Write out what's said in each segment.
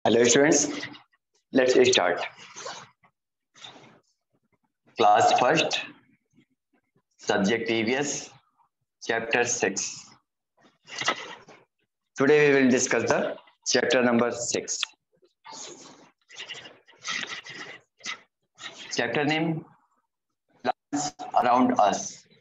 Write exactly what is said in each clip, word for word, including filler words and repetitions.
Hello students, let's start. Class first, subject E V S, chapter six. Today we will discuss the chapter number six. Chapter name, plants around us.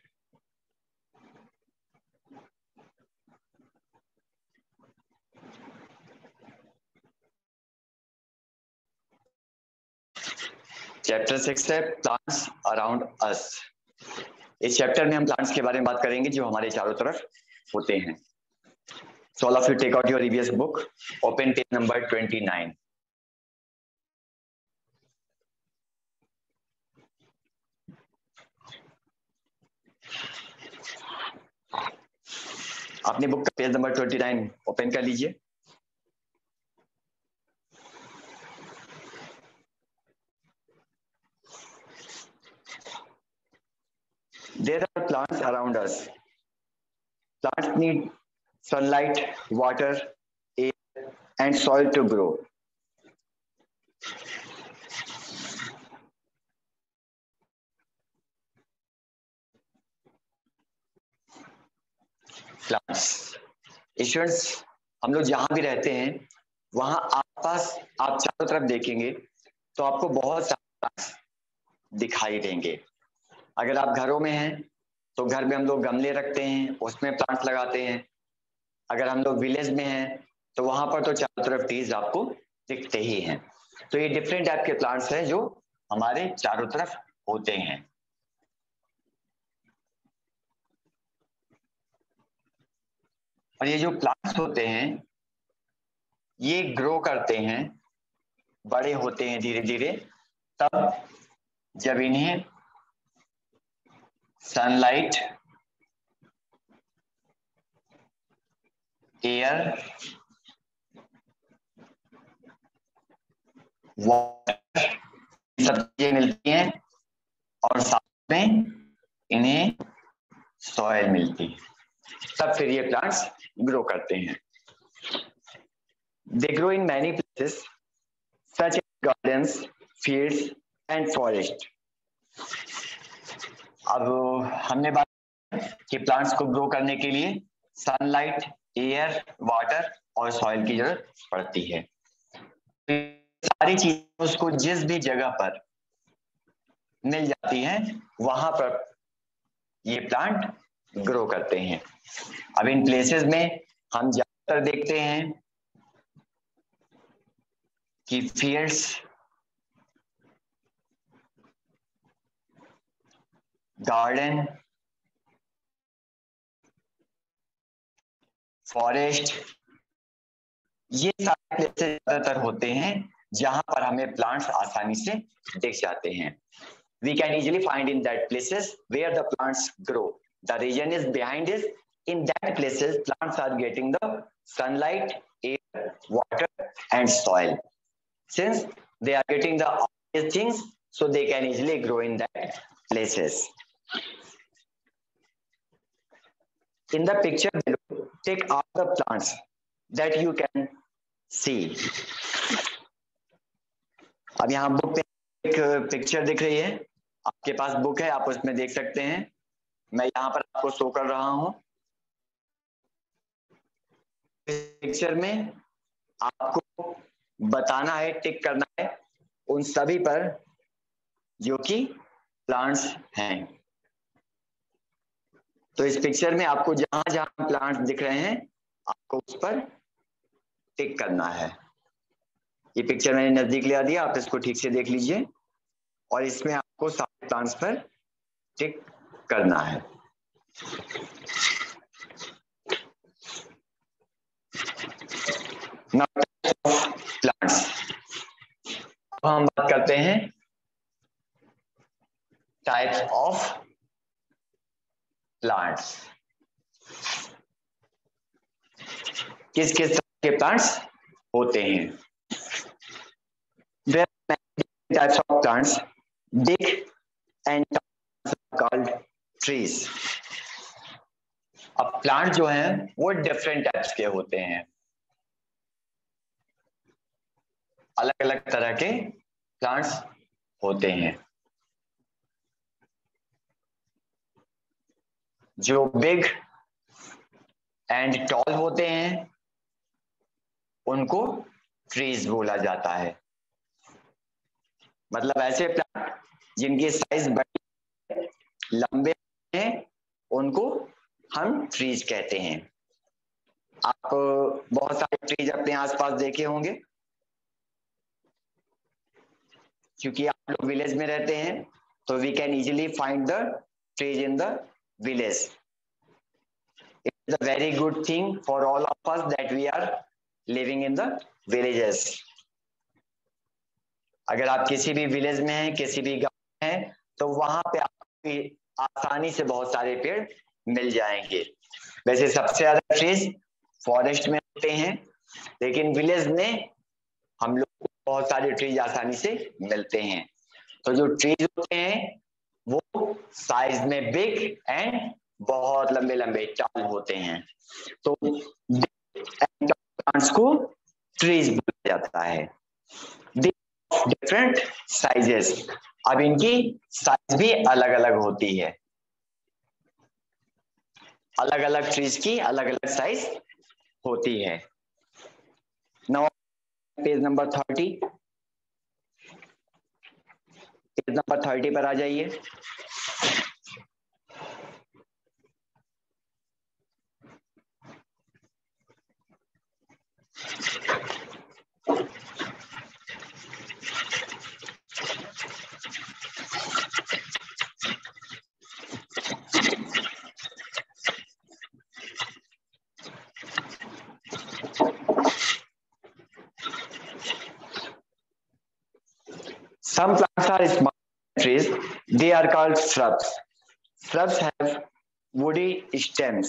Chapter six है plants around us. इस chapter में हम plants के बारे में बात करेंगे जो हमारे चारों तरफ होते हैं। So all of you take out your E V S book, open page number twenty-nine. अपनी बुक का पेज नंबर उनतीस ओपन कर लीजिए। There are plants around us. Plants need sunlight, water, air, and soil to grow. Plants. Students, हम लोग जहां भी रहते हैं वहां आसपास आप चारों तरफ देखेंगे तो आपको बहुत सारे प्लांट्स दिखाई देंगे। अगर आप घरों में हैं तो घर में हम लोग गमले रखते हैं, उसमें प्लांट्स लगाते हैं। अगर हम लोग विलेज में हैं तो वहां पर तो चारों तरफ ट्रीज आपको दिखते ही हैं। तो ये डिफरेंट टाइप के प्लांट्स हैं जो हमारे चारों तरफ होते हैं। और ये जो प्लांट्स होते हैं ये ग्रो करते हैं, बड़े होते हैं धीरे धीरे तब जब इन्हें सनलाइट, एयर, वाटर सब चीजें मिलती हैं और साथ में इन्हें सॉइल मिलती है, तब फिर ये प्लांट्स ग्रो करते हैं। They grow in many places such as gardens, fields and forest. अब हमने बात कि प्लांट्स को ग्रो करने के लिए सनलाइट, एयर, वाटर और सॉइल की जरूरत पड़ती है। सारी चीजें उसको जिस भी जगह पर मिल जाती हैं वहां पर ये प्लांट ग्रो करते हैं। अब इन प्लेसेस में हम ज्यादातर देखते हैं कि फील्ड्स, गार्डन, फॉरेस्ट, ये सारे प्लेसेस ज्यादातर होते हैं जहां पर हमें प्लांट्स आसानी से दिख जाते हैं। We can easily find in that places where the plants grow. The reason is behind is in that places plants are getting the sunlight, air, water and soil. Since they are getting the all these things, so they can easily grow in that places. In the picture below, take all the plants that you can see. अब यहाँ book पे एक picture दिख रही है, आपके पास book है, आप उसमें देख सकते हैं। मैं यहाँ पर आपको शो कर रहा हूँ। पिक्चर में आपको बताना है, टिक करना है उन सभी पर जो कि प्लांट्स हैं। तो इस पिक्चर में आपको जहां जहां प्लांट्स दिख रहे हैं आपको उस पर टिक करना है। ये पिक्चर मैंने नजदीक ले दिया, आप इसको ठीक से देख लीजिए और इसमें आपको सारे प्लांट्स पर टिक करना है। प्लांट्स, अब हम बात करते हैं टाइप्स ऑफ प्लांट्स। किस किस तरह के प्लांट्स होते हैं। There are many types of plants, big and called trees. अब प्लांट जो हैं वो डिफरेंट टाइप्स के होते हैं। अलग अलग तरह के प्लांट्स होते हैं। जो बिग एंड टॉल होते हैं उनको ट्रीज बोला जाता है। मतलब ऐसे प्लांट जिनकी साइज बड़ी लंबे हैं उनको हम ट्रीज कहते हैं। आप बहुत सारे ट्रीज अपने आसपास देखे होंगे, क्योंकि आप लोग विलेज में रहते हैं तो we can easily find the trees in the village. It's a very good thing for all of us that we are living in the villages. अगर आप किसी भी विलेज में हैं, किसी भी गांव में हैं, तो वहां पे आपको आसानी से बहुत सारे पेड़ मिल जाएंगे। वैसे सबसे ज्यादा ट्रीज फॉरेस्ट में होते हैं, लेकिन विलेज में हम लोग को बहुत सारे ट्रीज आसानी से मिलते हैं। तो जो ट्रीज होते हैं वो साइज में बिग एंड बहुत लंबे लंबे टाल होते हैं, तो प्लांट्स को ट्रीज बोला जाता है। डिफरेंट साइजेस, अब इनकी साइज भी अलग अलग होती है। अलग अलग ट्रीज की अलग अलग साइज होती है। Now page number thirty, page number thirty पर आ जाइए। Some plants are small trees. They are called shrubs. Shrubs have woody stems.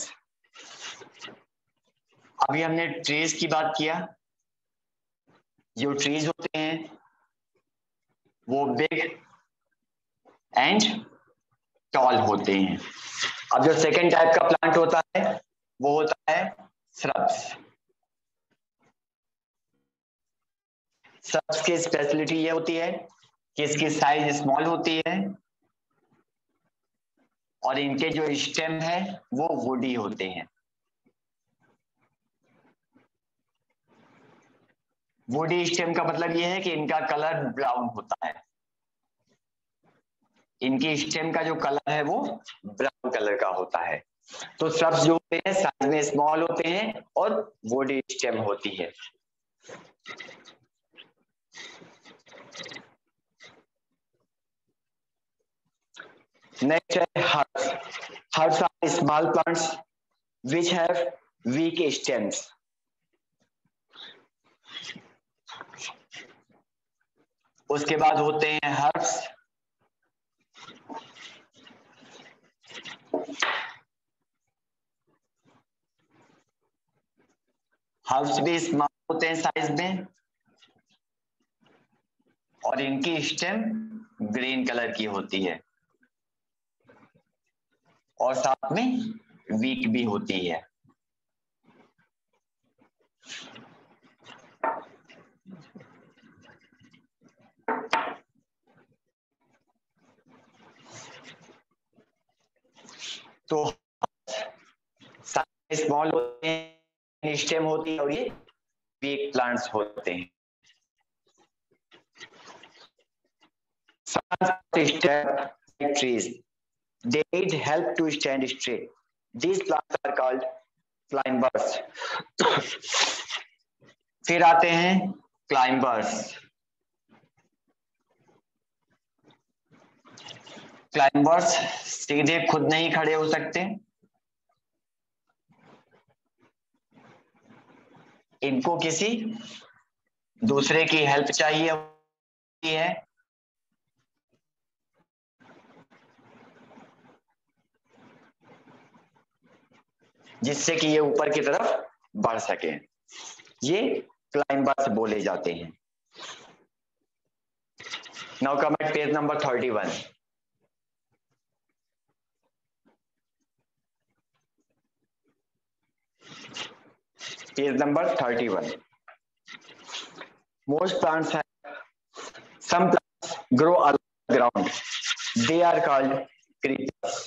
अभी हमने ट्रीज की बात किया। जो ट्रीज होते हैं वो बिग एंड टॉल होते हैं। अब जो सेकेंड टाइप का प्लांट होता है वो होता है श्रब्स। श्रब्स की स्पेशलिटी ये होती है कि इसकी साइज स्मॉल होती है और इनके जो स्टेम है वो वुडी होते हैं। वुडी स्टेम का मतलब ये है कि इनका कलर ब्राउन होता है। इनकी स्टेम का जो कलर है वो ब्राउन कलर का होता है। तो श्रब्स जो होते हैं साइज में स्मॉल होते हैं और वुडी स्टेम होती है। नेक्स्ट है herbs. Herbs are small plants which have weak stems. उसके बाद होते हैं हर्ब्स। हर्ब्स भी स्मॉल होते हैं साइज में और इनकी स्टेम ग्रीन कलर की होती है और साथ में वीक भी होती है। तो साइज स्मॉल होते हैं, स्टेम होती है और ये वीक प्लांट्स होते हैं। Some trees, they need help to stand straight. These plants are called climbers. फिर आते हैं क्लाइंबर्स। क्लाइंबर्स सीधे खुद नहीं खड़े हो सकते, इनको किसी दूसरे की हेल्प चाहिए होती है। जिससे कि ये ऊपर की तरफ बढ़ सके, ये क्लाइंबर्स बोले जाते हैं। Now come at page number thirty one. Page number thirty one. Most plants have some plants grow along the ground. They are called creepers.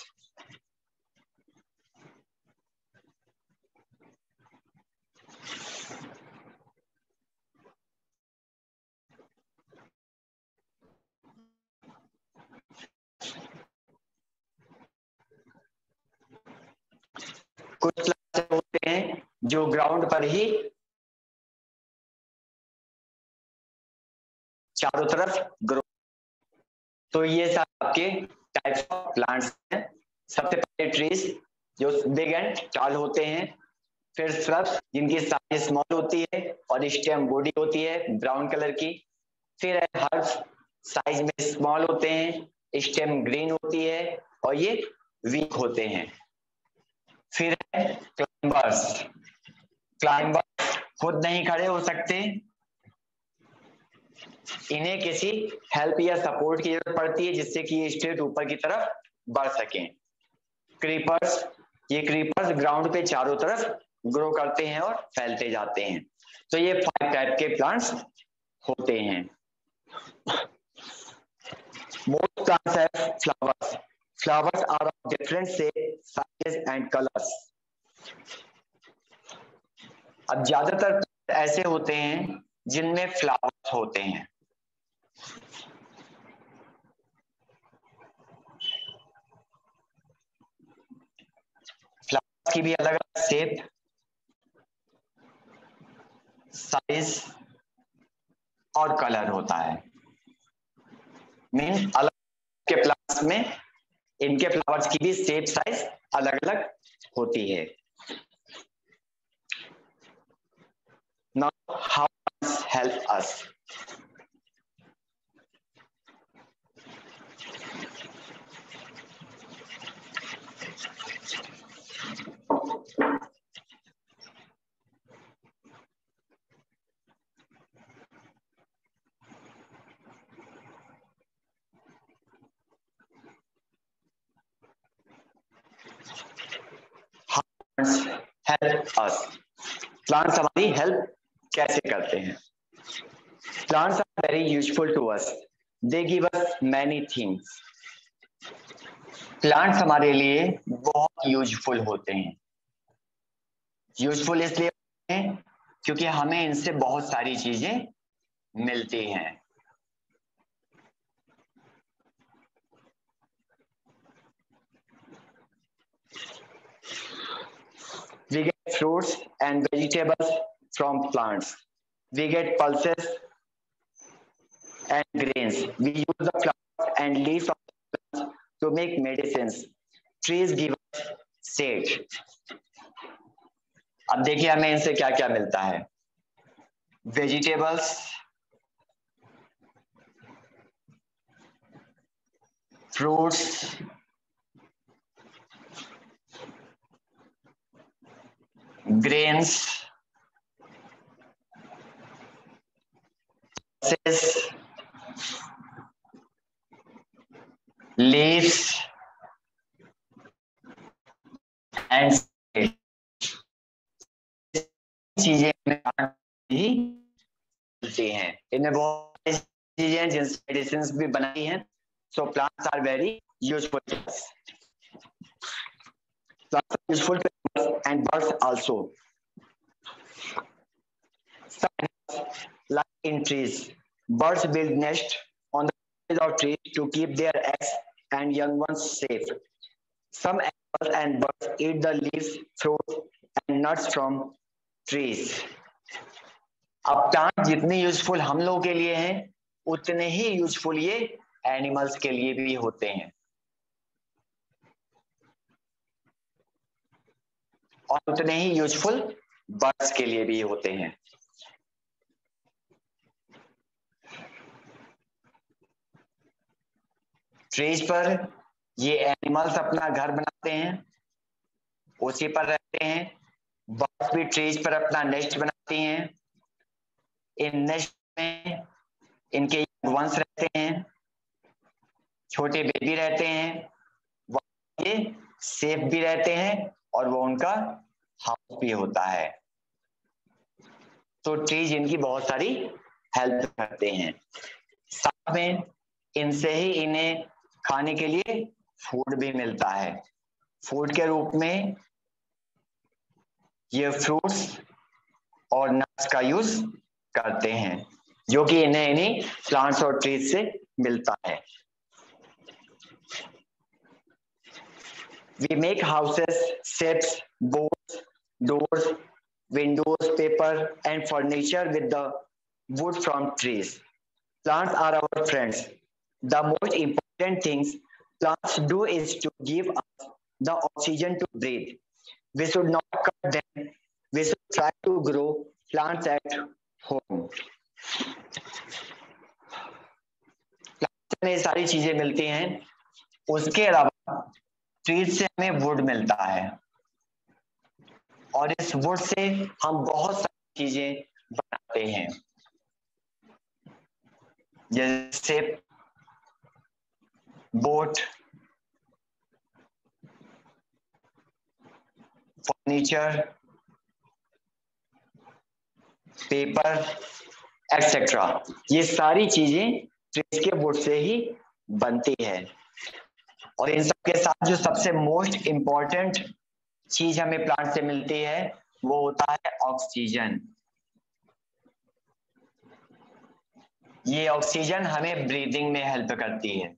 कुछ प्लांट्स होते हैं जो ग्राउंड पर ही चारों तरफ ग्रो। तो ये सब आपके टाइप्स ऑफ प्लांट्स हैं। सबसे पहले ट्रीज जो बिग एंड टॉल होते हैं, फिर श्रब्स जिनकी साइज स्मॉल होती है और स्टेम बॉडी होती है ब्राउन कलर की, फिर हर्ब्स साइज में स्मॉल होते हैं, स्टेम ग्रीन होती है और ये वीक होते हैं। फिर है क्लाइंबर्स। क्लाइंबर्स खुद नहीं खड़े हो सकते, इन्हें किसी हेल्प या सपोर्ट की जरूरत पड़ती है जिससे कि ये स्ट्रेट ऊपर की तरफ बढ़ सकें। क्रीपर्स, ये क्रीपर्स ग्राउंड पे चारों तरफ ग्रो करते हैं और फैलते जाते हैं। तो ये फाइव टाइप के प्लांट्स होते हैं। Most plants have flowers. Flowers are of different shape, sizes and colours. अब ज्यादातर ऐसे होते हैं जिनमें फ्लावर्स होते हैं। फ्लावर्स की भी अलग अलग शेप, साइज और कलर होता है। मीन अलग के प्लांट्स में इनके फ्लावर्स की भी शेप साइज अलग अलग होती है। Now, how plants help us? How plants help us? Plants हमारी हेल्प कैसे करते हैं? Plants are very useful to us. They give us many things. Plants हमारे लिए बहुत यूजफुल होते हैं। यूजफुल इसलिए होते हैं क्योंकि हमें इनसे बहुत सारी चीजें मिलती हैं। We get fruits and vegetables from plants. We get pulses and grains. We use the flowers and leaves of plants to make medicines. Trees give us shade. अब देखिए हमें इनसे क्या क्या मिलता है। Vegetables, fruits, grains, leaves and चीजें ही मिलती हैं। इनमें बहुत चीजें हैं जिनसे मेडिसिन भी बनाई हैं। So plants are very useful to us. Plants are useful to animals and birds also. Some animals like in trees. Birds build nests on the branches of trees to keep their eggs and young ones safe. Some animals and birds eat the leaves, fruits and nuts from trees. अब plant जितने useful हम लोगों के लिए हैं उतने ही useful ये animals के लिए भी होते हैं और उतने ही यूजफुल बर्ड्स के लिए भी होते हैं। ट्रीज पर ये एनिमल्स अपना घर बनाते हैं, उसी पर रहते हैं। बर्ड्स भी ट्रीज पर अपना नेस्ट बनाती हैं। इन नेस्ट में इनके वंश रहते हैं, छोटे बेबी रहते हैं, ये सेफ भी रहते हैं और वो उनका हाउस भी होता है। तो ट्रीज इनकी बहुत सारी हेल्प करते हैं। साथ में इनसे ही इन्हें खाने के लिए फूड भी मिलता है। फूड के रूप में ये फ्रूट्स और नट्स का यूज करते हैं, जो कि इन्हें इन्हीं प्लांट्स और ट्रीज से मिलता है। We make houses, ships, boats, doors, windows, paper, and furniture with the wood from trees. Plants are our friends. The most important things plants do is to give us the oxygen to breathe. We should not cut them. We should try to grow plants at home. Plants में सारी चीजें मिलती हैं। उसके अलावा trees से हमें would मिलता है और इस वुड से हम बहुत सारी चीजें बनाते हैं, जैसे बोट, फर्नीचर, पेपर एक्सेट्रा। ये सारी चीजें ट्रीज के वुड से ही बनती है। और इन सब के साथ जो सबसे मोस्ट इम्पॉर्टेंट चीज हमें प्लांट से मिलती है वो होता है ऑक्सीजन। ये ऑक्सीजन हमें ब्रीदिंग में हेल्प करती है।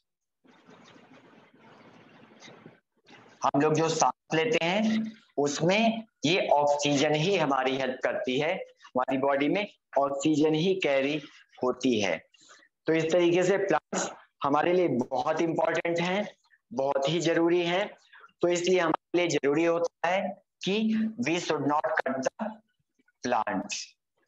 हम लोग जो सांस लेते हैं उसमें ये ऑक्सीजन ही हमारी हेल्प करती है, हमारी बॉडी में ऑक्सीजन ही कैरी होती है। तो इस तरीके से प्लांट्स हमारे लिए बहुत इंपॉर्टेंट हैं, बहुत ही जरूरी है। तो इसलिए हमारे लिए जरूरी होता है कि we should not cut the plants.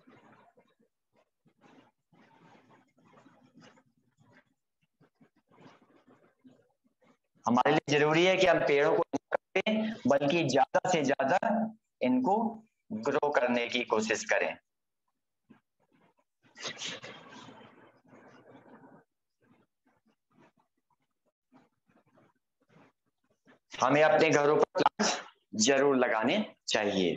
हमारे लिए जरूरी है कि हम पेड़ों को नहीं काटें, बल्कि ज्यादा से ज्यादा इनको ग्रो करने की कोशिश करें। हमें अपने घरों पर प्लांट्स जरूर लगाने चाहिए।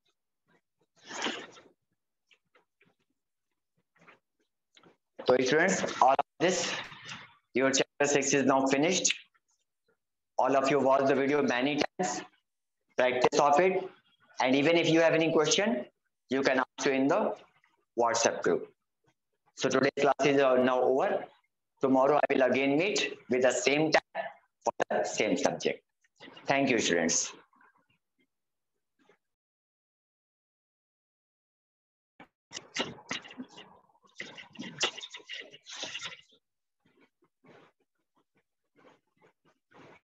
So students, all of this, your chapter six is now finished. All of you watched the video many times, practice of it, and even if you have any question, you can ask you in the WhatsApp group. So today's class is now over. Tomorrow I will again meet with the same time for the same subject. Thank you, students.